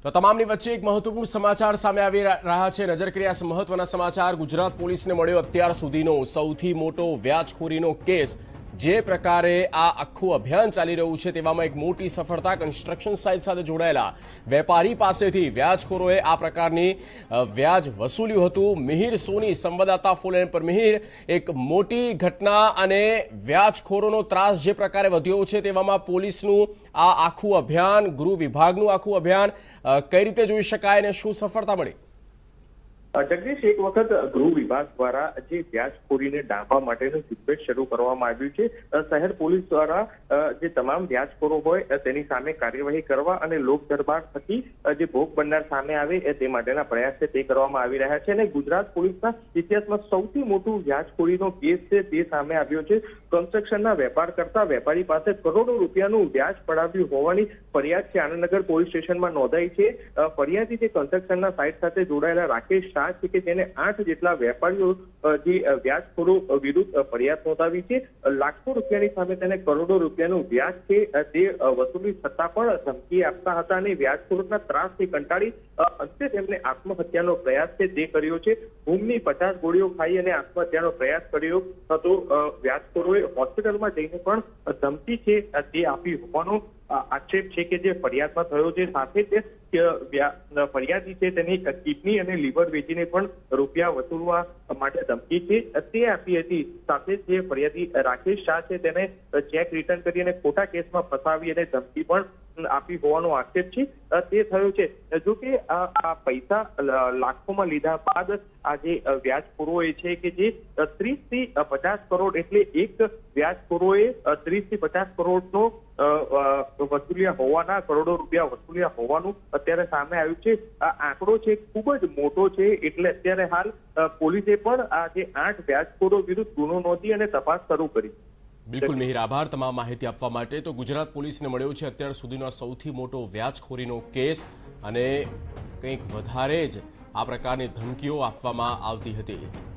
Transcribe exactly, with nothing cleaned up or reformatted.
તો તમામની વચ્ચે એક મહત્વપૂર્ણ સમાચાર સામે આવી રહ્યા છે। નજર કરીએ આ મહત્વના સમાચાર। ગુજરાત પોલીસને મળ્યો અત્યાર સુધીનો સૌથી મોટો વ્યાજખોરીનો કેસ। જે પ્રકારે આ આખું અભિયાન ચાલી રહ્યું છે તેવામાં એક મોટી સફળતા કન્સ્ટ્રક્શન સાઇટ સાથે જોડાયેલા વેપારી પાસેથી વ્યાજખોરોએ આ પ્રકારની વ્યાજ વસૂલ્યું હતું। મિહિર સોની સંવાદદાતા ફોન પર। મિહિર, એક મોટી ઘટના અને વ્યાજખોરોનો ત્રાસ જે પ્રકારે વધ્યો છે તેવામાં પોલીસનું આ આખું અભિયાન, ગૃહ વિભાગનું આખું અભિયાન કઈ રીતે જોઈ શકાય અને શું સફળતા મળી? જગદીશ, એક વખત ગૃહ વિભાગ દ્વારા જે વ્યાજખોરીને ડામવા માટેનું ઝુંબેશ શરૂ કરવામાં આવ્યું છે। શહેર પોલીસ દ્વારા જે તમામ વ્યાજખોરો હોય તેની સામે કાર્યવાહી કરવા અને લોક દરબાર થકી જે ભોગ બનનાર સામે આવે તે માટેના પ્રયાસ છે તે કરવામાં આવી રહ્યા છે। અને ગુજરાત પોલીસના ઇતિહાસમાં સૌથી મોટું વ્યાજખોરીનો કેસ છે તે સામે આવ્યો છે। કન્સ્ટ્રક્શનના વેપાર કરતા વેપારી પાસે કરોડો રૂપિયાનું વ્યાજ પડાવ્યું હોવાની ફરિયાદ છે આનંદનગર પોલીસ સ્ટેશનમાં નોંધાઈ છે। ફરિયાદી જે કન્સ્ટ્રક્શનના સાઇટ સાથે જોડાયેલા રાકેશ છે કે તેને આઠ જેટલા વેપારીઓ જે વ્યાજખોરો વિરુદ્ધ ફરિયાદ નોંધાવી છે। લાખો રૂપિયાની સામે તેને કરોડો રૂપિયાનું વ્યાજ છે તે વસૂલી છતાં પણ ધમકી આપતા હતા અને વ્યાજખોરોના ત્રાસથી કંટાળી અંતે તેમને આત્મહત્યાનો પ્રયાસ છે તે કર્યો છે। ઊંઘની પચાસ ગોળીઓ ખાઈ અને આત્મહત્યાનો પ્રયાસ કર્યો હતો। વ્યાજખોરોએ હોસ્પિટલમાં જઈને પણ ધમકી છે તે આપી હોવાનો આક્ષેપ છે કે જે ફરિયાદમાં થયો છે। સાથે જ ફરિયાદી છે તેની કિડની અને લીવર વેચીને પણ રૂપિયા વસૂલવા માટે ધમકી છે તે આપી હતી। સાથે જ જે ફરિયાદી રાકેશ શાહ છે તેને ચેક રિટર્ન કરી અને ખોટા કેસમાં ફસાવી અને ધમકી પણ આપી હોવાનો આક્ષેપ છે તે થયો છે। જો કે આ પૈસા લાખોમાં લીધા બાદ આ જે વ્યાજખોરોએ છે કે જે ત્રીસ થી પચાસ કરોડ એટલે એક વ્યાજખોરોએ ત્રીસ થી પચાસ કરોડનો વસૂલ્યા હોવાના કરોડો રૂપિયા વસૂલ્યા હોવાનું અત્યારે સામે આવ્યું છે। આ આંકડો છે ખૂબ જ મોટો છે એટલે અત્યારે હાલ પોલીસે પણ આ જે આઠ વ્યાજખોરો વિરુદ્ધ ગુનો નોંધી અને તપાસ શરૂ કરી। બિલકુલ મિહિર, આભાર તમામ માહિતી આપવા માટે। તો ગુજરાત પોલીસને મળ્યો છે અત્યાર સુધીનો સૌથી મોટો વ્યાજખોરીનો કેસ અને કંઈક વધારે જ આ પ્રકારની ધમકીઓ આપવામાં આવતી હતી।